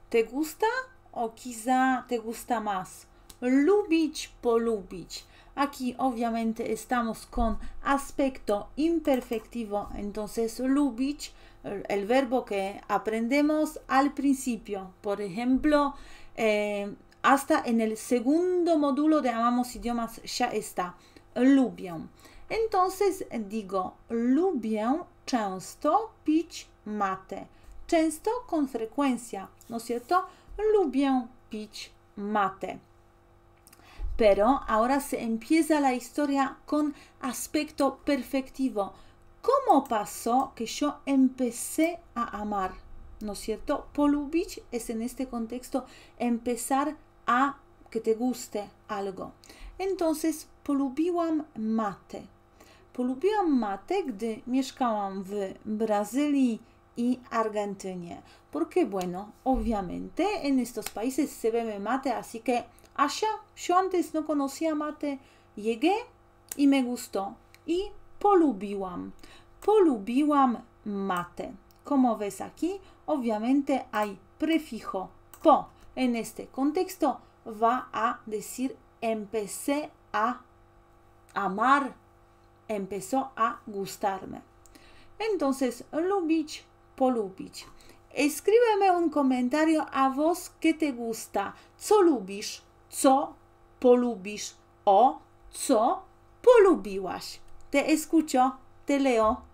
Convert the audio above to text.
¿Te gusta o quizá te gusta más? Lubić, polubić. Aquí obviamente estamos con aspecto imperfectivo, entonces lubić, el verbo que aprendemos al principio. Por ejemplo, hasta en el segundo módulo de Amamos Idiomas ya está. Lubię. Entonces digo, lubię często pić matę. Często con frecuencia, ¿no es cierto? Lubię pić matę. Pero ahora se empieza la historia con aspecto perfectivo. ¿Cómo pasó que yo empecé a amar? ¿No es cierto? Polubić es en este contexto empezar a que te guste algo. Entonces, polubiłam matę. Polubiłam matę, gdy mieszkałam w Brazylii y Argentynie. Porque, bueno, obviamente en estos países se bebe mate, así que allá yo antes no conocía mate, llegué y me gustó. Y polubiłam. Polubiłam matę. Como ves aquí, obviamente hay prefijo po. En este contexto va a decir empecé a amar, empezó a gustarme. Entonces, lubić, polubić. Escríbeme un comentario a vos que te gusta. Co lubisz, co polubisz o co polubiłaś. Te escucho, te leo.